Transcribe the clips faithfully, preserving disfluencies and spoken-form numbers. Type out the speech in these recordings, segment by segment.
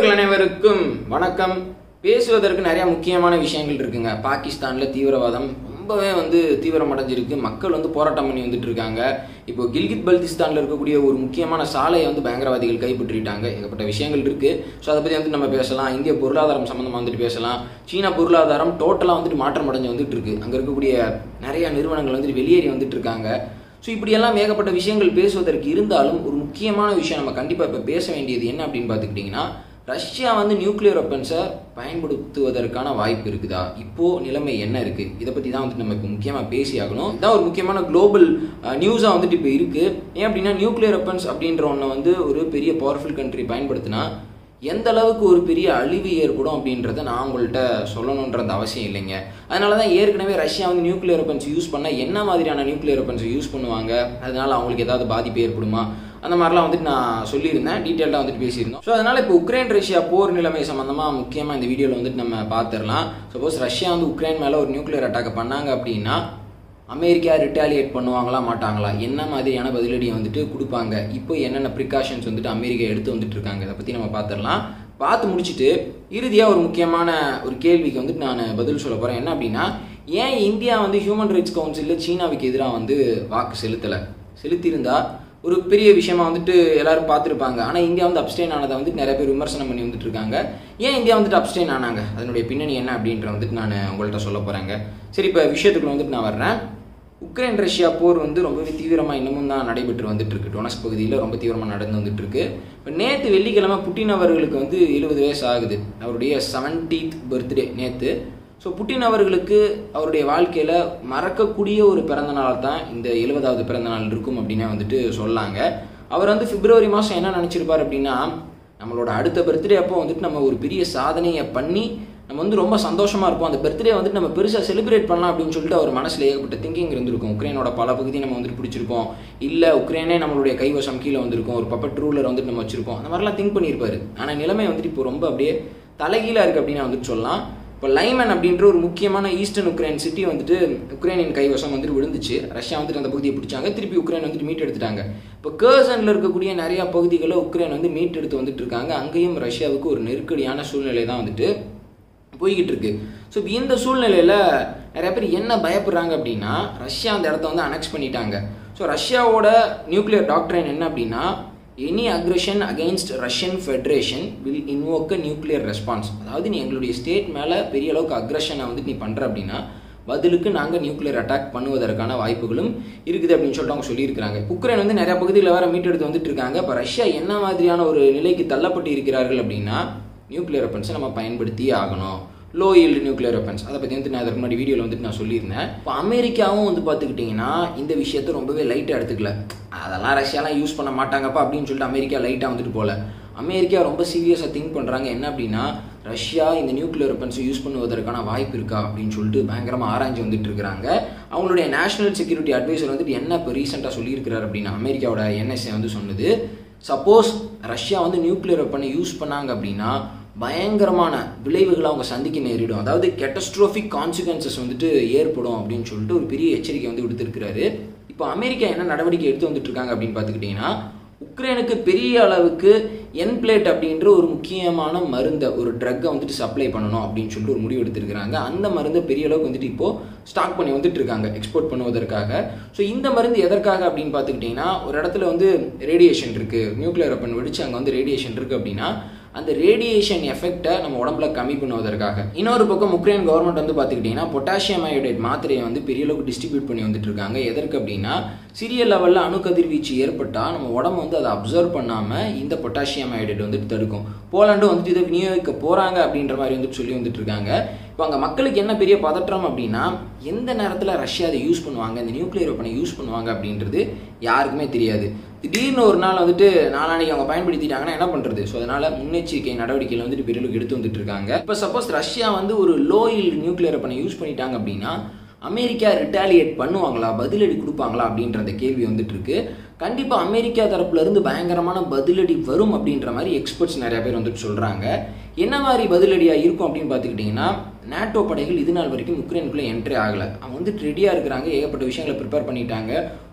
நண்பர்கள் அனைவருக்கும் வணக்கம். பேசுவதற்கு நிறைய முக்கியமான விஷயங்கள் இருக்குங்க. பாகிஸ்தான்ல தீவிரவாதம் ரொம்பவே வந்து தீவிரமடைஞ்சிருக்கு. மக்கள் வந்து போராட்டம் பண்ணி வந்துட்டு இருக்காங்க. இப்போ கில்கித் பல்திஸ்தான்ல இருக்கக்கூடிய ஒரு முக்கியமான சாலையை வந்து பயங்கரவாதிகள் கைப்பற்றிட்டாங்க. ஏகப்பட்ட விஷயங்கள் இருக்கு. ஸோ அதை பற்றி வந்து நம்ம பேசலாம். இந்திய பொருளாதாரம் சம்மந்தமாக வந்துட்டு பேசலாம். சீனா பொருளாதாரம் டோட்டலாக வந்துட்டு மாற்றம் அடைஞ்சு வந்துட்டு இருக்கு. அங்கே இருக்கக்கூடிய நிறைய நிறுவனங்கள் வந்துட்டு வெளியேறி வந்துட்டு இருக்காங்க. ஸோ இப்படியெல்லாம் ஏகப்பட்ட விஷயங்கள் பேசுவதற்கு இருந்தாலும் ஒரு முக்கியமான விஷயம் நம்ம கண்டிப்பாக இப்போ பேச வேண்டியது என்ன அப்படின்னு பார்த்துக்கிட்டிங்கன்னா, ரஷ்யா வந்து நியூக்ளியர் வெப்பன்ஸை பயன்படுத்துவதற்கான வாய்ப்பு இருக்குதா? இப்போது நிலைமை என்ன இருக்குது? இதை பற்றி தான் வந்துட்டு நம்ம இப்போ முக்கியமாக பேசி ஆகணும். இதான் ஒரு முக்கியமான குளோபல் நியூஸாக வந்துட்டு இப்போ இருக்குது. ஏன் அப்படின்னா, நியூக்ளியர் வெப்பன்ஸ் அப்படின்ற ஒன்று வந்து ஒரு பெரிய பவர்ஃபுல் கண்ட்ரி பயன்படுத்தினா எந்த அளவுக்கு ஒரு பெரிய அழிவு ஏற்படும் அப்படின்றத நான் உங்கள்கிட்ட சொல்லணுன்றது அவசியம் இல்லைங்க. அதனால தான் ஏற்கனவே ரஷ்யா வந்து நியூக்ளியர் வெப்பன்ஸ் யூஸ் பண்ணால் என்ன மாதிரியான நியூக்ளியர் வெப்பன்ஸை யூஸ் பண்ணுவாங்க, அதனால் அவங்களுக்கு ஏதாவது பாதிப்பு ஏற்படுமா, அந்த மாதிரிலாம் வந்துட்டு நான் சொல்லியிருந்தேன். டீட்டெயிலாக வந்துட்டு பேசியிருந்தோம். ஸோ அதனால் இப்போ உக்ரைன் ரஷ்யா போர் நிலைமை சம்மந்தமாக முக்கியமாக இந்த வீடியோவில் வந்துட்டு நம்ம பார்த்துடலாம். சப்போஸ் ரஷ்யா வந்து உக்ரைன் மேலே ஒரு நியூக்ளியர் அட்டாக் பண்ணாங்க அப்படின்னா அமெரிக்கா ரிட்டாலியேட் பண்ணுவாங்களா மாட்டாங்களா, என்ன மாதிரியான பதிலடியை வந்துட்டு கொடுப்பாங்க, இப்போ என்னென்ன ப்ரிகாஷன்ஸ் வந்துட்டு அமெரிக்கா எடுத்து வந்துட்டு இருக்காங்க, இதை பற்றி நம்ம பார்த்துடலாம். பார்த்து முடிச்சுட்டு இறுதியாக ஒரு முக்கியமான ஒரு கேள்விக்கு வந்துட்டு நான் பதில் சொல்ல போகிறேன். என்ன அப்படின்னா, ஏன் இந்தியா வந்து ஹியூமன் ரைட்ஸ் கவுன்சிலில் சீனாவுக்கு எதிராக வந்து வாக்கு செலுத்தலை? செலுத்தியிருந்தா ஒரு பெரிய விஷயமா வந்துட்டு எல்லாரும் பார்த்துருப்பாங்க. ஆனால் இந்தியா வந்து அப்ஸ்டெயின் ஆனதை வந்துட்டு நிறைய பேர் விமர்சனம் பண்ணி வந்துட்டு இருக்காங்க. ஏன் இந்தியா வந்துட்டு அப்ஸ்டெயின் ஆனாங்க, அதனுடைய பின்னணி என்ன அப்படின்ற வந்துட்டு நான் உங்கள்கிட்ட சொல்ல போகிறேங்க. சரி, இப்போ விஷயத்துக்குள்ள வந்துட்டு நான் வர்றேன். உக்ரைன் ரஷ்யா போர் வந்து ரொம்பவே தீவிரமாக இன்னமும் தான் நடைபெற்று வந்துட்டு இருக்கு. டொனஸ்க் பகுதியில் ரொம்ப தீவிரமாக நடந்து வந்துட்டு இருக்கு. இப்போ நேற்று வெள்ளிக்கிழமை புட்டின் அவர்களுக்கு வந்து எழுபது வயசு ஆகுது. அவருடைய செவன்டீன்த் பர்த்டே நேற்று. ஸோ புட்டின் அவர்களுக்கு அவருடைய வாழ்க்கையில் மறக்கக்கூடிய ஒரு பிறந்த நாள் தான் இந்த எழுபதாவது பிறந்த நாள் இருக்கும் அப்படின்னே வந்துட்டு சொல்லாங்க. அவர் வந்து பிப்ரவரி மாதம் என்ன நினச்சிருப்பார் அப்படின்னா, நம்மளோட அடுத்த பர்த்டே அப்போ வந்துட்டு நம்ம ஒரு பெரிய சாதனையை பண்ணி நம்ம வந்து ரொம்ப சந்தோஷமாக இருப்போம், அந்த பர்த்டே வந்துட்டு நம்ம பெருசாக செலிப்ரேட் பண்ணலாம் அப்படின்னு சொல்லிட்டு அவர் மனசில் ஏகப்பட்ட திங்கிங் இருந்திருக்கும். உக்ரைனோட பல பகுதி நம்ம வந்துட்டு பிடிச்சிருப்போம், இல்லை உக்ரைனே நம்மளுடைய கைவசம் கீழே வந்திருக்கும், ஒரு பப்பட் ரூலர் வந்துட்டு நம்ம வச்சிருப்போம், அந்த மாதிரிலாம் திங்க் பண்ணியிருப்பாரு. ஆனால் நிலைமை வந்துட்டு இப்போ ரொம்ப அப்படியே தலைகீழாக இருக்குது அப்படின்னு வந்துட்டு சொல்லலாம். இப்போ லைமன் அப்படின்ற ஒரு முக்கியமான ஈஸ்டர்ன் உக்ரைன் சிட்டி வந்துட்டு உக்ரைனின் கைவசம் வந்துட்டு விழுந்துச்சு. ரஷ்யா வந்துட்டு அந்த பகுதியை பிடிச்சாங்க, திருப்பி உக்ரைன் வந்துட்டு மீட் எடுத்துட்டாங்க. இப்போ கர்சனில் இருக்கக்கூடிய நிறையா பகுதிகளை உக்ரைன் வந்து மீட் எடுத்து வந்துட்டு இருக்காங்க. அங்கேயும் ரஷ்யாவுக்கு ஒரு நெருக்கடியான சூழ்நிலை தான் வந்துட்டு போய்கிட்டு இருக்கு. ஸோ இப்போ இந்த சூழ்நிலையில் நிறைய பேர் என்ன பயப்படுறாங்க அப்படின்னா, ரஷ்யா அந்த இடத்த வந்து அனெக்ஸ் பண்ணிட்டாங்க. ஸோ ரஷ்யாவோட நியூக்ளியர் டாக்ட்ரைன் என்ன அப்படின்னா, any aggression against Russian federation will invoke a nuclear response. அதாவது நீ எங்களுடைய ஸ்டேட் மேலே பெரிய அளவுக்கு அக்ரெஷனை வந்துட்டு நீ பண்ணுற அப்படின்னா பதிலுக்கு நாங்கள் நியூக்ளியர் அட்டாக் பண்ணுவதற்கான வாய்ப்புகளும் இருக்குது அப்படின்னு சொல்லிட்டு அவங்க சொல்லியிருக்கிறாங்க. உக்ரைன் வந்து நிறைய பகுதியில் வேற மீட்டெடுத்து வந்துட்டு இருக்காங்க. இப்போ ரஷ்யா என்ன மாதிரியான ஒரு நிலைக்கு தள்ளப்பட்டு இருக்கிறார்கள் அப்படின்னா, நியூக்ளியர் வெப்பன்ஸை நம்ம பயன்படுத்தியே ஆகணும், லோ ஈல்டு நியூக்ளியர் வெப்பன்ஸ். அதை பற்றி வந்து நான் அதற்கு முன்னாடி வீடியோவில் வந்துட்டு நான் சொல்லியிருந்தேன். இப்போ அமெரிக்காவும் வந்து பார்த்துக்கிட்டிங்கன்னா இந்த விஷயத்தை ரொம்பவே லைட்டாக எடுத்துக்கல. அதெல்லாம் ரஷ்யாலாம் யூஸ் பண்ண மாட்டாங்கப்பா அப்படின்னு சொல்லிட்டு அமெரிக்கா லைட்டாக வந்துட்டு போகல. அமெரிக்கா ரொம்ப சீரியஸாக திங்க் பண்ணுறாங்க. என்ன அப்படின்னா, ரஷ்யா இந்த நியூக்ளியர் வெப்பன்ஸை யூஸ் பண்ணுவதற்கான வாய்ப்பு இருக்கா அப்படின்னு சொல்லிட்டு பயங்கரமாக ஆராய்ச்சி வந்துட்டு இருக்கிறாங்க. அவங்களுடைய நேஷனல் செக்யூரிட்டி அட்வைசர் வந்துட்டு என்ன இப்போ ரீசெண்டாக சொல்லியிருக்கிறார் அப்படின்னா, அமெரிக்காவோட என்எஸ்ஏ வந்து சொன்னது, சப்போஸ் ரஷ்யா வந்து நியூக்ளியர் வெப்பனை யூஸ் பண்ணாங்க அப்படின்னா பயங்கரமான விளைவுகளை அவங்க சந்திக்க நேரிடும், அதாவது கேட்டஸ்ட்ரோஃபிக் கான்சிக்வன்சஸ் வந்துட்டு ஏற்படும் அப்படின்னு சொல்லிட்டு ஒரு பெரிய எச்சரிக்கை வந்து விடுத்திருக்கிறாரு. இப்போ அமெரிக்கா என்ன நடவடிக்கை எடுத்து வந்துட்டு இருக்காங்க அப்படின்னு பார்த்துக்கிட்டிங்கன்னா, உக்ரைனுக்கு பெரிய அளவுக்கு என்பிளேட் அப்படின்ற ஒரு முக்கியமான மருந்தை, ஒரு ட்ரக்கை வந்துட்டு சப்ளை பண்ணணும் அப்படின்னு சொல்லிட்டு ஒரு முடிவு எடுத்திருக்கிறாங்க. அந்த மருந்தை பெரிய அளவுக்கு வந்துட்டு இப்போது ஸ்டாக் பண்ணி வந்துட்டு இருக்காங்க எக்ஸ்போர்ட் பண்ணுவதற்காக. ஸோ இந்த மருந்து எதற்காக அப்படின்னு பார்த்துக்கிட்டிங்கன்னா, ஒரு இடத்துல வந்து ரேடியேஷன் இருக்குது, நியூக்ளியர் வெப்பன் வெடிச்சு அங்கே வந்து ரேடியேஷன் இருக்குது அப்படின்னா அந்த ரேடியேஷன் எஃபெக்டை நம்ம உடம்புல கம்மி பண்ணுவதற்காக. இன்னொரு பக்கம் உக்ரைன் கவர்மெண்ட் வந்து பார்த்துக்கிட்டிங்கன்னா பொட்டாசியம் அயோடைட் மாத்திரையை வந்து பெரிய அளவுக்கு டிஸ்ட்ரிபியூட் பண்ணி வந்துட்டு இருக்காங்க. எதற்கு அப்படின்னா, சிறிய லெவலில் அணுக்கதிர்வீச்சு ஏற்பட்டால் நம்ம உடம்பு வந்து அதை அப்சர்வ் பண்ணாமல் இந்த பொட்டாசியம் அயோடைட் வந்துட்டு தடுக்கும். போலாண்டு வந்துட்டு இதை விநியோகிக்க போகிறாங்க அப்படின்ற மாதிரி வந்துட்டு சொல்லி வந்துட்டு இருக்காங்க. இப்போ அங்கே மக்களுக்கு என்ன பெரிய பதற்றம் அப்படின்னா, எந்த நேரத்தில் ரஷ்யா அதை யூஸ் பண்ணுவாங்க, இந்த நியூக்ளியர் வெப்பனை யூஸ் பண்ணுவாங்க அப்படின்றது யாருக்குமே தெரியாது. திடீர்னு ஒரு நாள் வந்துட்டு நாளானிக்கு அவங்க பயன்படுத்திட்டாங்கன்னா என்ன பண்ணுறது? ஸோ அதனால் முன்னெச்சரிக்கை நடவடிக்கையில் வந்துட்டு பெரிய அளவுக்கு எடுத்து வந்துட்டு இருக்காங்க. இப்போ சப்போஸ் ரஷ்யா வந்து ஒரு லோ ஈல்டு நியூக்ளியர் வெப்பனை யூஸ் பண்ணிட்டாங்க அப்படின்னா அமெரிக்கா ரிட்டாலியேட் பண்ணுவாங்களா, பதிலடி கொடுப்பாங்களா அப்படின்ற கேள்வி வந்துட்டு இருக்கு. கண்டிப்பாக அமெரிக்கா தரப்புலேருந்து பயங்கரமான பதிலடி வரும் அப்படின்ற மாதிரி எக்ஸ்பர்ட்ஸ் நிறைய பேர் வந்துட்டு சொல்கிறாங்க. என்ன மாதிரி பதிலடியாக இருக்கும் அப்படின்னு பார்த்துக்கிட்டிங்கன்னா, நேட்டோ படைகள் இது நாள் வரைக்கும் உக்ரைனுக்குள்ளே என்ட்ரி ஆகலை. அவங்க வந்துட்டு ரெடியாக இருக்கிறாங்க, ஏகப்பட்ட விஷயங்களை ப்ரிப்பேர் பண்ணிட்டாங்க.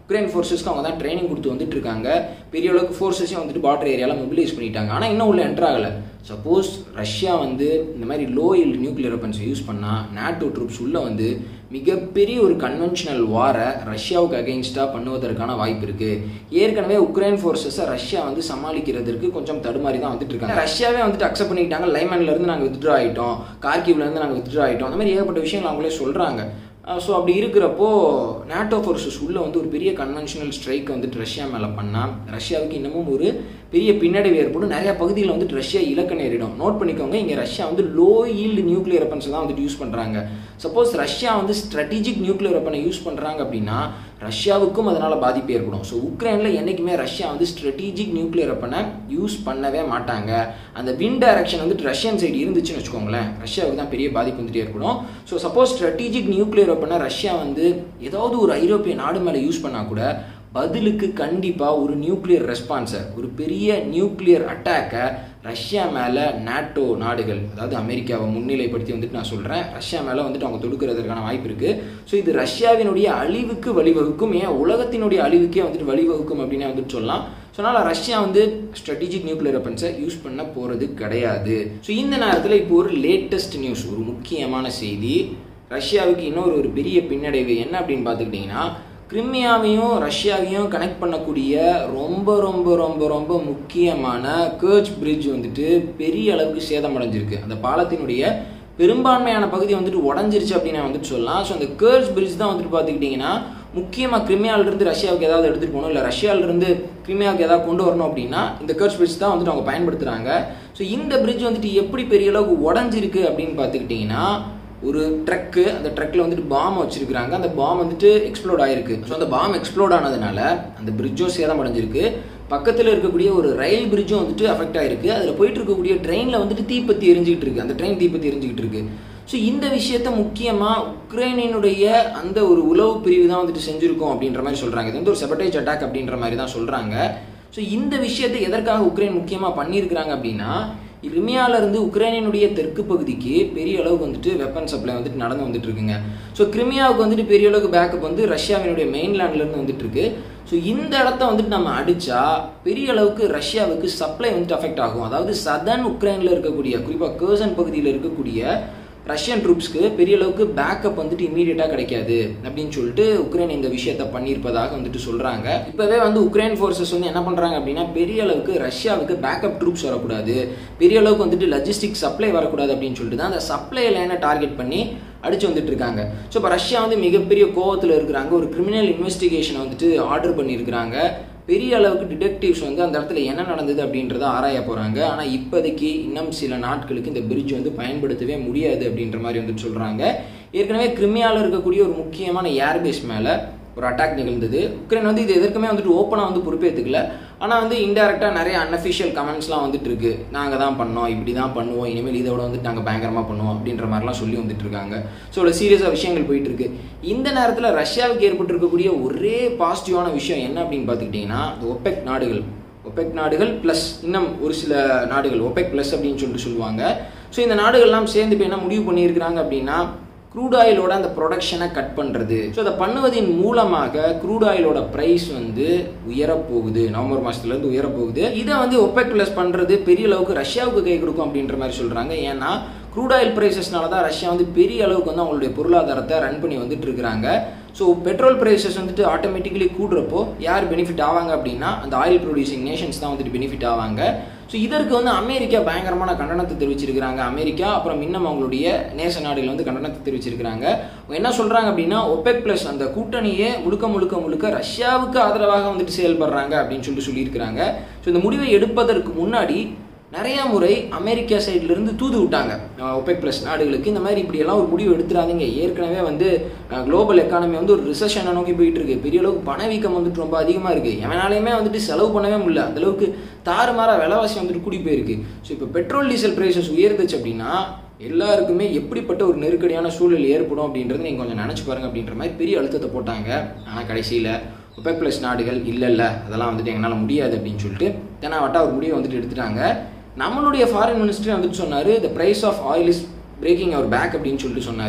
உக்ரைன் ஃபோர்ஸஸ்க்கு அவங்க தான் ட்ரைனிங் கொடுத்து வந்துட்டு இருக்காங்க. பெரிய அளவுக்கு ஃபோர்ஸஸையும் வந்துட்டு பார்டர் ஏரியாவில் மொபிலைஸ் பண்ணிட்டாங்க. ஆனால் இன்னும் உள்ள என்டர் ஆகலை. சப்போஸ் ரஷ்யா வந்து இந்த மாதிரி லோ ஈல்டு நியூக்ளியர் வெப்பன்ஸை யூஸ் பண்ணால் நேட்டோ ட்ரூப்ஸ் உள்ளே வந்து மிகப்பெரிய ஒரு கன்வென்ஷனல் வாரை ரஷ்யாவுக்கு அகெயின்ஸ்டாக பண்ணுவதற்கான வாய்ப்பு இருக்குது. ஏற்கனவே உக்ரைன் ஃபோர்ஸஸை ரஷ்யா வந்து சமாளிக்கிறதுக்கு கொஞ்சம் தடுமாறி தான் வந்துட்டு இருக்காங்க. ரஷ்யாவே வந்துட்டு அக்செப்ட் பண்ணிக்கிட்டாங்க, லைமன்லேருந்து நாங்கள் வித்ட்ரா ஆகிட்டோம், கார்கிவ்லேருந்து நாங்கள் வித்ட்ரா ஆகிட்டோம், அந்த மாதிரி ஏகப்பட்ட விஷயங்கள் அவங்களே சொல்கிறாங்க. ஸோ அப்படி இருக்கிறப்போ நேட்டோ ஃபோர்ஸஸ் உள்ளே வந்து ஒரு பெரிய கன்வென்ஷனல் ஸ்ட்ரைக் வந்துட்டு ரஷ்யா மேலே பண்ணால் ரஷ்யாவுக்கு இன்னமும் ஒரு பெரிய பின்னடைவு ஏற்படும். நிறையா பகுதியில் வந்துட்டு ரஷ்யா இலக்க நேரிடும். நோட் பண்ணிக்கோங்க, இங்கே ரஷ்யா வந்து லோ ஈல்டு நியூக்ளியர் வெப்பன்ஸ் தான் வந்துட்டு யூஸ் பண்ணுறாங்க. சப்போஸ் ரஷ்யா வந்து ஸ்ட்ராட்டஜிக் நியூக்ளியர் வெப்பனை யூஸ் பண்ணுறாங்க அப்படின்னா ரஷ்யாவுக்கும் அதனால் பாதிப்பு ஏற்படும். ஸோ உக்ரைனில் என்றைக்குமே ரஷ்யா வந்து ஸ்ட்ராட்டஜிக் நியூக்ளியர் வெப்பனை யூஸ் பண்ணவே மாட்டாங்க. அந்த வின் டைரக்ஷன் வந்துட்டு ரஷ்யன் சைடு இருந்துச்சுன்னு வச்சுக்கோங்களேன், ரஷ்யாவுக்கு தான் பெரிய பாதிப்பு வந்துட்டு ஏற்படும். ஸோ சப்போஸ் ஸ்ட்ராட்டஜிக் நியூக்ளியர் வெப்பனை ரஷ்யா வந்து ஏதாவது ஒரு ஐரோப்பிய நாடு மேலே யூஸ் பண்ணால் கூட பதிலுக்கு கண்டிப்பாக ஒரு நியூக்ளியர் ரெஸ்பான்ஸை, ஒரு பெரிய நியூக்ளியர் அட்டாக்கை ரஷ்யா மேலே நேட்டோ நாடுகள், அதாவது அமெரிக்காவை முன்னிலைப்படுத்தி வந்துட்டு நான் சொல்கிறேன், ரஷ்யா மேலே வந்துட்டு அவங்க தொடுக்கிறதுக்கான வாய்ப்பு இருக்குது. ஸோ இது ரஷ்யாவினுடைய அழிவுக்கு வழிவகுக்கும், ஏன் உலகத்தினுடைய அழிவுக்கே வந்துட்டு வழிவகுக்கும் அப்படின்னு வந்துட்டு சொல்லலாம். ஸோ அதனால் ரஷ்யா வந்து ஸ்ட்ராட்டஜிக் நியூக்ளியர் வெப்பன்ஸை யூஸ் பண்ண போகிறது கிடையாது. ஸோ இந்த நேரத்தில் இப்போ ஒரு லேட்டஸ்ட் நியூஸ், ஒரு முக்கியமான செய்தி. ரஷ்யாவுக்கு இன்னொரு ஒரு பெரிய பின்னடைவு என்ன அப்படின்னு பார்த்துக்கிட்டிங்கன்னா, கிரிமியாவையும் ரஷ்யாவையும் கனெக்ட் பண்ணக்கூடிய ரொம்ப ரொம்ப ரொம்ப ரொம்ப முக்கியமான கர்ச் பிரிட்ஜ் வந்துட்டு பெரிய அளவுக்கு சேதமடைஞ்சிருக்கு. அந்த பாலத்தினுடைய பெரும்பான்மையான பகுதி வந்துட்டு உடஞ்சிருச்சு அப்படின்னு வந்துட்டு சொல்லலாம். ஸோ அந்த கர்ச் பிரிட்ஜ் தான் வந்துட்டு பார்த்துக்கிட்டிங்கன்னா முக்கியமாக கிரிமியாவிலிருந்து ரஷ்யாவுக்கு ஏதாவது எடுத்துகிட்டு போகணும், இல்லை ரஷ்யாவிலிருந்து கிரிமியாவுக்கு ஏதாவது கொண்டு வரணும் அப்படின்னா இந்த கர்ச் பிரிட்ஜ் தான் வந்துட்டு அவங்க பயன்படுத்துகிறாங்க. ஸோ இந்த பிரிட்ஜ் வந்துட்டு எப்படி பெரிய அளவுக்கு உடஞ்சிருக்கு அப்படின்னு பார்த்துக்கிட்டிங்கன்னா, ஒரு ட்ரக்கு, அந்த ட்ரக்கில் வந்துட்டு பாம் வச்சிருக்கிறாங்க, அந்த பாம் வந்துட்டு எக்ஸ்ப்ளோட் ஆகிருக்கு. ஸோ அந்த பாம் எக்ஸ்ப்ளோட் ஆனதுனால அந்த பிரிட்ஜும் சேதம் அடைஞ்சிருக்கு. பக்கத்தில் இருக்கக்கூடிய ஒரு ரயில் பிரிட்ஜும் வந்துட்டு அஃபெக்ட் ஆகிருக்கு. அதில் போயிட்டு இருக்கக்கூடிய ட்ரெயினில் வந்துட்டு தீப்பத்தி எரிஞ்சிக்கிட்டு இருக்கு, அந்த ட்ரெயின் தீப்பத்தி எரிஞ்சிக்கிட்டு இருக்கு. ஸோ இந்த விஷயத்த முக்கியமாக உக்ரைனினுடைய அந்த ஒரு உளவு பிரிவு தான் வந்துட்டு செஞ்சுருக்கோம் அப்படின்ற மாதிரி சொல்கிறாங்க. இது வந்து ஒரு செபட்டேஜ் அட்டாக் அப்படின்ற மாதிரி தான் சொல்கிறாங்க. ஸோ இந்த விஷயத்தை எதற்காக உக்ரைன் முக்கியமாக பண்ணியிருக்கிறாங்க அப்படின்னா, கிரிமியாவிலிருந்து உக்ரைனினுடைய தெற்கு பகுதிக்கு பெரிய அளவுக்கு வந்துட்டு வெப்பன் சப்ளை வந்துட்டு நடந்து வந்துட்டு இருக்குங்க. ஸோ கிரிமியாவுக்கு வந்துட்டு பெரிய அளவுக்கு பேக்கப் வந்து ரஷ்யாவினுடைய மெயின்லேண்ட்லேருந்து வந்துட்டு இருக்கு. ஸோ இந்த இடத்த வந்துட்டு நம்ம அடித்தா பெரிய அளவுக்கு ரஷ்யாவுக்கு சப்ளை வந்துட்டு அஃபெக்ட் ஆகும். அதாவது சதர்ன் உக்ரைனில் இருக்கக்கூடிய, குறிப்பாக கர்சன் பகுதியில் இருக்கக்கூடிய ரஷ்யன் ட்ரூப்ஸ்க்கு பெரிய அளவுக்கு பேக்கப் வந்துட்டு இமீடியட்டாக கிடைக்காது அப்படின்னு சொல்லிட்டு உக்ரைன் இந்த விஷயத்த பண்ணியிருப்பதாக வந்துட்டு சொல்கிறாங்க. இப்போவே வந்து உக்ரைன் ஃபோர்ஸஸ் வந்து என்ன பண்ணுறாங்க அப்படின்னா, பெரிய அளவுக்கு ரஷ்யாவுக்கு பேக்கப் ட்ரூப்ஸ் வரக்கூடாது, பெரிய அளவுக்கு வந்துட்டு லஜிஸ்டிக் சப்ளை வரக்கூடாது அப்படின்னு சொல்லிட்டு தான் அந்த சப்ளை லைனை டார்கெட் பண்ணி அடிச்சு வந்துட்டு இருக்காங்க. ஸோ இப்போ ரஷ்யா வந்து மிகப்பெரிய கோவத்தில் இருக்கிறாங்க. ஒரு கிரிமினல் இன்வெஸ்டிகேஷனை வந்துட்டு ஆர்டர் பண்ணியிருக்கிறாங்க. பெரிய அளவுக்கு டிடெக்டிவ்ஸ் வந்து அந்த இடத்துல என்ன நடந்தது அப்படின்றத ஆராய போகிறாங்க. ஆனால் இப்போதைக்கு இன்னும் சில நாட்களுக்கு இந்த பிரிட்ஜ் வந்து பயன்படுத்தவே முடியாது அப்படின்ற மாதிரி வந்துட்டு சொல்கிறாங்க. ஏற்கனவே கிரிமியாவில் இருக்கக்கூடிய ஒரு முக்கியமான ஏர்பேஸ் மேலே ஒரு அட்டாக் நிகழ்ந்தது. உக்ரைன் வந்து இது எதற்குமே வந்துட்டு ஓப்பனாக வந்து பொறுப்பேற்றுக்கல. ஆனால் வந்து இன்டெரக்டாக நிறைய அன்அஃபிஷியல் கமெண்ட்ஸ்லாம் வந்துட்டு இருக்கு. நாங்கள் தான் பண்ணோம், இப்படி தான் பண்ணுவோம், இனிமேல் இதோட வந்துட்டு நாங்கள் பயங்கரமாக பண்ணுவோம் அப்படின்ற மாதிரிலாம் சொல்லி வந்துட்டு இருக்காங்க. ஸோ இவ்வளோ சீரியஸாக விஷயங்கள் போயிட்டு இருக்கு. இந்த நேரத்தில் ரஷ்யாவுக்கு ஏற்பட்டிருக்கக்கூடிய ஒரே பாசிட்டிவான விஷயம் என்ன அப்படின்னு பார்த்துக்கிட்டிங்கன்னா, ஒபெக் நாடுகள், ஒபெக் நாடுகள் ப்ளஸ் இன்னும் ஒரு சில நாடுகள், ஒபெக் ப்ளஸ் அப்படின்னு சொல்லிட்டு சொல்லுவாங்க. ஸோ இந்த நாடுகள்லாம் சேர்ந்து இப்போ என்ன முடிவு பண்ணியிருக்கிறாங்க அப்படின்னா, க்ரூட் ஆயிலோட அந்த ப்ரொடக்ஷனை கட் பண்ணுறது. ஸோ அதை பண்ணுவதன் மூலமாக க்ரூட் ஆயிலோட ப்ரைஸ் வந்து உயரப்போகுது, நவம்பர் மாதத்துலேருந்து உயரப்போகுது. இதை வந்து ஒபெக் ப்ளஸ் பண்ணுறது பெரிய அளவுக்கு ரஷ்யாவுக்கு கை கொடுக்கும் அப்படின்ற மாதிரி சொல்கிறாங்க. ஏன்னா க்ரூட் ஆயில் ப்ரைஸஸ்னால தான் ரஷ்யா வந்து பெரிய அளவுக்கு வந்து அவங்களுடைய பொருளாதாரத்தை ரன் பண்ணி வந்துட்டு இருக்கிறாங்க. ஸோ பெட்ரோல் ப்ரைஸஸ் வந்துட்டு ஆட்டோமேட்டிக்கலி கூடுறப்போ யார் பெனிஃபிட் ஆவாங்க அப்படின்னா, அந்த ஆயில் ப்ரொடியூசிங் நேஷன்ஸ் தான் வந்துட்டு பெனிஃபிட் ஆவாங்க. ஸோ இதற்கு வந்து அமெரிக்கா பயங்கரமான கண்டனத்தை தெரிவிச்சிருக்கிறாங்க. அமெரிக்கா அப்புறம் இன்னும் அவங்களுடைய நேச நாடுகள் வந்து கண்டனத்தை தெரிவிச்சிருக்கிறாங்க. என்ன சொல்கிறாங்க அப்படின்னா, ஒபெக் ப்ளஸ் அந்த கூட்டணியே முழுக்க முழுக்க முழுக்க ரஷ்யாவுக்கு ஆதரவாக வந்துட்டு செயல்படுறாங்க அப்படின்னு சொல்லிட்டு சொல்லியிருக்கிறாங்க. ஸோ இந்த முடிவை எடுப்பதற்கு முன்னாடி நிறைய முறை அமெரிக்கா சைட்லேருந்து தூது விட்டாங்க ஒபெக் ப்ளஸ் நாடுகளுக்கு, இந்த மாதிரி இப்படியெல்லாம் ஒரு முடிவு எடுத்துடாதீங்க, ஏற்கனவே வந்து குளோபல் எக்கானமி வந்து ஒரு ரிசெஷனை நோக்கி போயிட்டு இருக்கு, பெரிய அளவுக்கு பணவீக்கம் வந்துட்டு ரொம்ப அதிகமாக இருக்குது, எவனாலையுமே வந்துட்டு செலவு பண்ணவே முடியல, அந்தளவுக்கு தாறுமாற விலைவாசி வந்துட்டு கூடி போயிருக்கு. ஸோ இப்போ பெட்ரோல் டீசல் ப்ரைஸஸ் உயர்ந்துச்சு அப்படின்னா எல்லாருக்குமே எப்படிப்பட்ட ஒரு நெருக்கடியான சூழல் ஏற்படும் அப்படின்றது நீங்கள் கொஞ்சம் நினச்சி பாருங்கள் அப்படின்ற மாதிரி பெரிய அழுத்தத்தை போட்டாங்க. ஆனால் கடைசியில் ஒபெக் ப்ளஸ் நாடுகள் இல்லை இல்லை அதெல்லாம் வந்துட்டு எங்களால் முடியாது அப்படின்னு சொல்லிட்டு தெனாவட்டா ஒரு முடிவை வந்துட்டு எடுத்துட்டாங்க. நம்மளுடைய ஃபாரின் மினிஸ்டரே வந்துட்டு சொன்னார், the price of oil is breaking our back அப்படின்னு சொல்லிட்டு சொன்னார்.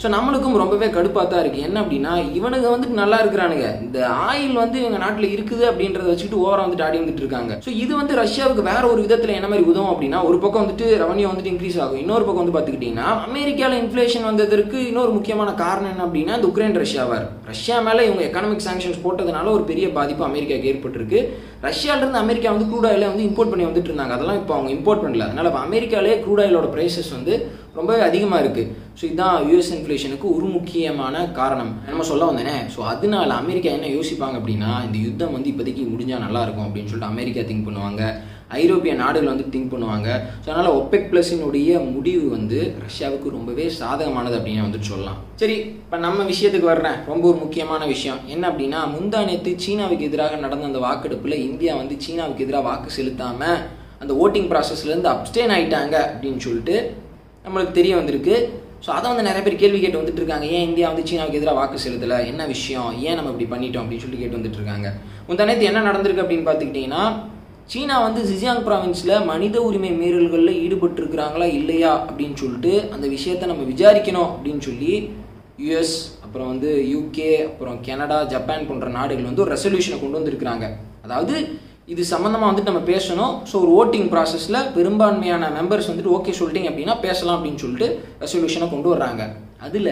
ஸோ நம்மளுக்கும் ரொம்பவே கடுப்பாக தான் இருக்குது. என்ன அப்படின்னா இவனுங்க வந்துட்டு நல்லா இருக்கிறானுங்க, இந்த ஆயில் வந்து இவங்க நாட்டில் இருக்குது அப்படின்றத வச்சுட்டு ஓவராக வந்துட்டு ஆடி வந்துட்டு இருக்காங்க. ஸோ இது வந்து ரஷ்யாவுக்கு வேற ஒரு விதத்தில் என்ன மாதிரி உதவும் அப்படின்னா, ஒரு பக்கம் வந்துட்டு ரெவன்யூ வந்துட்டு இன்க்ரீஸ் ஆகும், இன்னொரு பக்கம் வந்து பார்த்துக்கிட்டிங்கன்னா அமெரிக்காவில் இன்ஃப்ளேஷன் வந்ததற்கு இன்னொரு முக்கியமான காரணம் என்ன அப்படின்னா இந்த உக்ரைன் ரஷ்யா வார். ரஷ்யா மேலே இவங்க எக்கனாமிக் சாங்ஷன்ஸ் போட்டதுனால ஒரு பெரிய பாதிப்பு அமெரிக்காவுக்கு ஏற்பட்டிருக்கு. ரஷ்யாவிலிருந்து அமெரிக்கா வந்து க்ரூட் ஆயிலை வந்து இம்போர்ட் பண்ணி வந்துட்டு இருந்தாங்க, அதெல்லாம் இப்போ அவங்க இம்போர்ட் பண்ணல. அதனால இப்போ அமெரிக்காலே க்ரூட் ஆயிலோட ப்ரைஸஸ் வந்து ரொம்பவே அதிகமாக இருக்குது. ஸோ இதுதான் யூஎஸ் இன்ஃப்ளேஷனுக்கு ஒரு முக்கியமான காரணம் நம்ம சொல்ல வந்தேனே. ஸோ அதனால அமெரிக்கா என்ன யோசிப்பாங்க அப்படின்னா, இந்த யுத்தம் வந்து இப்போதைக்கு முடிஞ்சால் நல்லாயிருக்கும் அப்படின்னு சொல்லிட்டு அமெரிக்கா திங்க் பண்ணுவாங்க, ஐரோப்பிய நாடுகள் வந்து திங்க் பண்ணுவாங்க. ஸோ அதனால் ஒபெக் ப்ளஸினுடைய முடிவு வந்து ரஷ்யாவுக்கு ரொம்பவே சாதகமானது அப்படின்னு வந்துட்டு சொல்லலாம். சரி, இப்போ நம்ம விஷயத்துக்கு வர்றேன். ரொம்ப ஒரு முக்கியமான விஷயம் என்ன அப்படின்னா, முந்தா நேற்று சீனாவுக்கு எதிராக நடந்த அந்த வாக்கெடுப்பில் இந்தியா வந்து சீனாவுக்கு எதிராக வாக்கு செலுத்தாமல் அந்த ஓட்டிங் ப்ராசஸ்லேருந்து அப்ஸ்டேன் ஆகிட்டாங்க அப்படின்னு சொல்லிட்டு நம்மளுக்கு தெரிய வந்திருக்கு. ஸோ அதை வந்து நிறைய பேர் கேள்வி கேட்டு வந்துட்டு இருக்காங்க, ஏன் இந்தியா வந்து சீனாவுக்கு எதிராக வாக்கு செலுத்தலை, என்ன விஷயம், ஏன் நம்ம இப்படி பண்ணிட்டோம் அப்படின்னு சொல்லிட்டு கேட்டு வந்துட்டு இருக்காங்க. முந்தா நேற்று என்ன நடந்திருக்கு அப்படின்னு பார்த்துக்கிட்டிங்கன்னா, சீனா வந்து ஜிஜியாங் ப்ராவின்ஸில் மனித உரிமை மீறல்களில் ஈடுபட்டு இருக்கிறாங்களா இல்லையா அப்படின்னு சொல்லிட்டு அந்த விஷயத்தை நம்ம விசாரிக்கணும் அப்படின்னு சொல்லி யூஎஸ், அப்புறம் வந்து யூகே, அப்புறம் கனடா, ஜப்பான் போன்ற நாடுகள் வந்து ஒரு ரெசல்யூஷனை கொண்டு வந்துருக்குறாங்க. அதாவது இது சம்மந்தமாக வந்துட்டு நம்ம பேசணும். ஸோ ஒரு ஓட்டிங் ப்ராசஸில் பெரும்பான்மையான மெம்பர்ஸ் வந்துட்டு ஓகே சொல்லிட்டீங்க அப்படின்னா பேசலாம் அப்படின்னு சொல்லிட்டு ரெசல்யூஷனை கொண்டு வர்றாங்க. அதில்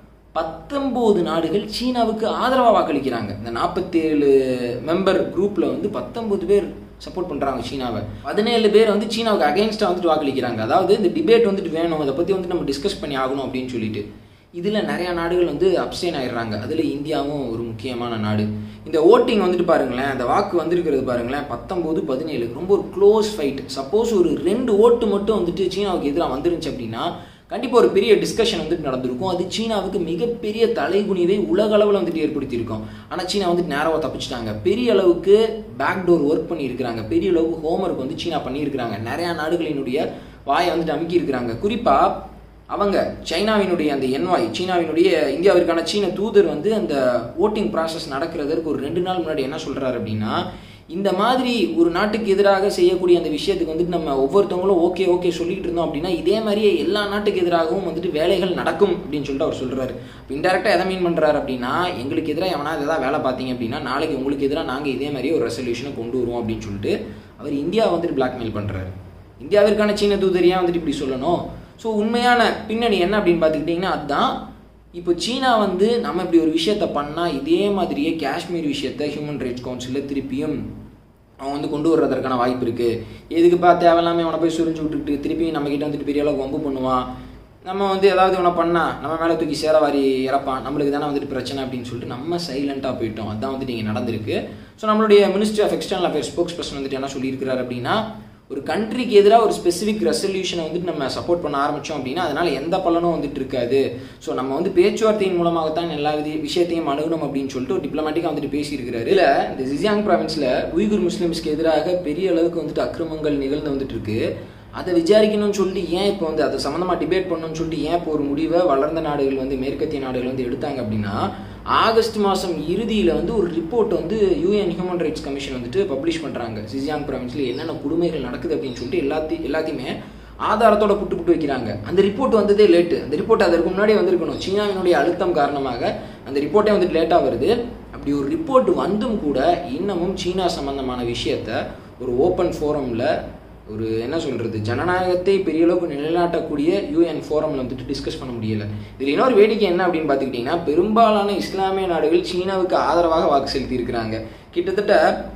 பத்தொம்போது நாடுகள் சீனாவுக்கு ஆதரவாக வாக்களிக்கிறாங்க. இந்த நாற்பத்தேழு மெம்பர் குரூப்பில் வந்து பத்தொன்பது பேர் சப்போர்ட் பண்ணுறாங்க சீனாவை, பதினேழு பேர் வந்து சீனாவுக்கு அகெயின்ஸ்டாக வந்துட்டு வாக்களிக்கிறாங்க. அதாவது இந்த டிபேட் வந்துட்டு வேணும், அதை பற்றி வந்துட்டு நம்ம டிஸ்கஸ் பண்ணி ஆகணும் அப்படின்னு சொல்லிட்டு. இதில் நிறையா நாடுகள் வந்து அப்ஸ்டேன் ஆயிடுறாங்க, அதில் இந்தியாவும் ஒரு முக்கியமான நாடு. இந்த ஓட்டிங் வந்துட்டு பாருங்களேன், அந்த வாக்கு வந்திருக்கிறது பாருங்களேன், பத்தொம்போது பதினேழு, ரொம்ப ஒரு க்ளோஸ் ஃபைட். சப்போஸ் ஒரு ரெண்டு ஓட்டு மட்டும் வந்துட்டு சீனாவுக்கு எதிராக வந்துருந்துச்சு அப்படின்னா கண்டிப்பாக ஒரு பெரிய டிஸ்கஷன் வந்துட்டு நடந்திருக்கும். அது சீனாவுக்கு மிகப்பெரிய தலைகுனிவை உலக அளவில் வந்துட்டு ஏற்படுத்தியிருக்கும். ஆனால் சீனா வந்துட்டு நேரமாக தப்பிச்சிட்டாங்க. பெரிய அளவுக்கு பேக்டோர் ஒர்க் பண்ணியிருக்கிறாங்க, பெரிய அளவுக்கு ஹோம்ஒர்க் வந்து சீனா பண்ணியிருக்கிறாங்க. நிறையா நாடுகளினுடைய வாயை வந்துட்டு அமுக்கி இருக்கிறாங்க. குறிப்பாக அவங்க சைனாவினுடைய அந்த என்வாய், சீனாவினுடைய இந்தியாவிற்கான சீன தூதர் வந்து அந்த ஓட்டிங் ப்ராசஸ் நடக்கிறதற்கு ஒரு ரெண்டு நாள் முன்னாடி என்ன சொல்கிறாரு அப்படின்னா, இந்த மாதிரி ஒரு நாட்டுக்கு எதிராக செய்யக்கூடிய அந்த விஷயத்துக்கு வந்துட்டு நம்ம ஒவ்வொருத்தவங்களும் ஓகே ஓகே சொல்லிட்டு இருந்தோம் அப்படின்னா இதே மாதிரியே எல்லா நாட்டுக்கு எதிராகவும் வந்துட்டு வேலைகள் நடக்கும் அப்படின்னு சொல்லிட்டு அவர் சொல்கிறாரு. இப்போ இன்டெரக்டாக எதை மீன் பண்ணுறாரு அப்படின்னா, எங்களுக்கு எதிராக எவனா எதாவது வேலை பார்த்தீங்க அப்படின்னா நாளைக்கு உங்களுக்கு எதிராக நாங்கள் இதே மாதிரியே ஒரு ரெசல்யூஷனை கொண்டு வருவோம் அப்படின்னு சொல்லிட்டு அவர் இந்தியா வந்துட்டு பிளாக்மெயில் பண்ணுறாரு. இந்தியாவிற்கான சீன தூதரியாக வந்துட்டு இப்படி சொல்லணும். ஸோ உண்மையான பின்னணி என்ன அப்படின்னு பார்த்துக்கிட்டிங்கன்னா அதுதான். இப்போ சீனா வந்து நம்ம இப்படி ஒரு விஷயத்த பண்ணால் இதே மாதிரியே காஷ்மீர் விஷயத்த ஹியூமன் ரைட்ஸ் கவுன்சிலில் திருப்பியும் அவங்க வந்து கொண்டு வர்றதற்கான வாய்ப்பு இருக்குது. எதுக்குப்பா தேவையில்லாமல் அவனை போய் சுரிஞ்சு விட்டுட்டு திருப்பி நம்மக்கிட்ட வந்துட்டு பெரிய அளவுக்கு வம்பு பண்ணுவான், நம்ம வந்து ஏதாவது இவனை பண்ணால் நம்ம மேலே தூக்கி சேரவாரி இறப்பான், நம்மளுக்கு தானே வந்துட்டு பிரச்சனை அப்படின்னு சொல்லிட்டு நம்ம சைலண்ட்டாக போயிட்டோம். அதுதான் வந்துட்டு இங்கே நடந்திருக்கு. ஸோ நம்மளுடைய ministry of external affairs spokesperson வந்துட்டு என்ன சொல்லியிருக்கிறார் அப்படின்னா, ஒரு கண்ட்ரிக்கு எதிராக ஒரு ஸ்பெசிஃபிக் ரெசல்யூஷனை வந்துட்டு நம்ம சப்போர்ட் பண்ண ஆரம்பித்தோம் அப்படின்னா அதனால் எந்த பலனும் வந்துட்டு இருக்காது. ஸோ நம்ம வந்து பேச்சுவார்த்தையின் மூலமாகத்தான் எல்லா வித விஷயத்தையும் அணுகணும் அப்படின்னு சொல்லிட்டு ஒரு டிப்ளமேட்டிக்காக வந்துட்டு பேசியிருக்கிறாரு. இல்லை, இந்த ஜிஜியாங் ப்ராவின்ஸில் உய்குர் முஸ்லிம்ஸ்க்கு எதிராக பெரிய அளவுக்கு வந்துட்டு அக்கிரமங்கள் நிகழ்ந்து வந்துட்டு இருக்கு. அதை விசாரிக்கணும்னு சொல்லிட்டு ஏன் இப்போ வந்து அதை சம்மந்தமாக டிபேட் பண்ணணும்னு சொல்லிட்டு ஏன் இப்போ ஒரு முடிவை வளர்ந்த நாடுகள் வந்து மேற்கத்திய நாடுகள் வந்து எடுத்தாங்க அப்படின்னா, ஆகஸ்ட் மாதம் இறுதியில் வந்து ஒரு ரிப்போர்ட் வந்து யூஎன் ஹியூமன் ரைட்ஸ் கமிஷன் வந்துட்டு பப்ளிஷ் பண்ணுறாங்க. ஜிஜியாங் ப்ராவின்ஸில் என்னென்ன கொடுமைகள் நடக்குது அப்படின்னு சொல்லிட்டு எல்லாத்தையும் எல்லாத்தையுமே ஆதாரத்தோட புட்டு புட்டு வைக்கிறாங்க. அந்த ரிப்போர்ட் வந்ததே லேட்டு. அந்த ரிப்போர்ட் அதற்கு முன்னாடியே வந்திருக்கணும். சீனாவினுடைய அழுத்தம் காரணமாக அந்த ரிப்போர்ட்டே வந்துட்டு லேட்டாக வருது. அப்படி ஒரு ரிப்போர்ட் வந்தும் கூட இன்னமும் சீனா சம்பந்தமான விஷயத்த ஒரு ஓப்பன் ஃபோரமில் ஒரு என்ன சொல்கிறது ஜனநாயகத்தை பெரிய அளவுக்கு நிலைநாட்டக்கூடிய யூஎன் ஃபோரமில் வந்துட்டு டிஸ்கஸ் பண்ண முடியலை. இதில் இன்னொரு வேடிக்கை என்ன அப்படின்னு பார்த்துக்கிட்டிங்கன்னா, பெரும்பாலான இஸ்லாமிய நாடுகள் சீனாவுக்கு ஆதரவாக வாக்கு செலுத்தி இருக்கிறாங்க. கிட்டத்தட்ட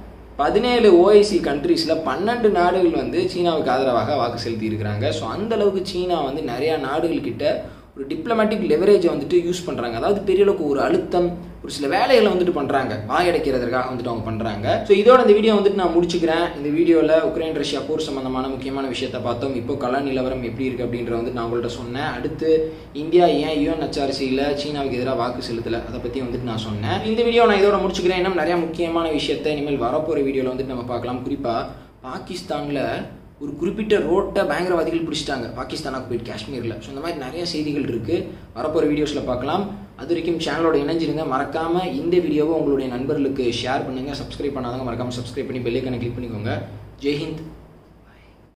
பதினேழு ஓஐசி கண்ட்ரீஸில் பன்னெண்டு நாடுகள் வந்து சீனாவுக்கு ஆதரவாக வாக்கு செலுத்தி இருக்கிறாங்க. ஸோ அந்த அளவுக்கு சீனா வந்து நிறையா நாடுகள் கிட்ட ஒரு டிப்ளமேட்டிக் லெவரேஜை வந்துட்டு யூஸ் பண்ணுறாங்க. அதாவது பெரிய அளவுக்கு ஒரு அழுத்தம், ஒரு சில வேலைகளை வந்துட்டு பண்ணுறாங்க, வாயடைக்கிறதுக்காக வந்துட்டு அவங்க பண்ணுறாங்க. ஸோ இதோட இந்த வீடியோ வந்துட்டு நான் முடிச்சுக்கிறேன். இந்த வீடியோவில் உக்ரைன் ரஷ்யா போர் சம்பந்தமான முக்கியமான விஷயத்தை பார்த்தோம். இப்போ கள நிலவரம் எப்படி இருக்குது அப்படின்ற வந்து நான் உங்கள்கிட்ட சொன்னேன். அடுத்து இந்தியா ஏன் யூஎன்ஹெச்ஆர்சியில் சீனாவுக்கு எதிராக வாக்கு செலுத்தலை அதை பற்றி வந்துட்டு நான் சொன்னேன். இந்த வீடியோ நான் இதோட முடிச்சுக்கிறேன். இன்னும் நிறையா முக்கியமான விஷயத்தை இனிமேல் வரப்போகிற வீடியோவில் வந்துட்டு நம்ம பார்க்கலாம். குறிப்பாக பாகிஸ்தானில் ஒரு குறிப்பிட்ட ரோட்டை பயங்கரவாதிகள் பிடிச்சிட்டாங்க, பாகிஸ்தானாக்கு போயிட்டு காஷ்மீரில். ஸோ இந்த மாதிரி நிறைய செய்திகள் இருக்குது, வரப்போகிற வீடியோஸில் பார்க்கலாம். அது வரைக்கும் சேனலோட இணைஞ்சிருங்க. மறக்காமல் இந்த வீடியோவை உங்களுடைய நண்பர்களுக்கு ஷேர் பண்ணுங்கள். சப்ஸ்கிரைப் பண்ணாதவங்க மறக்காமல் சப்ஸ்கிரைப் பண்ணி பெல் ஐகானை கிளிக் பண்ணிக்கோங்க. ஜெய்ஹிந்த்.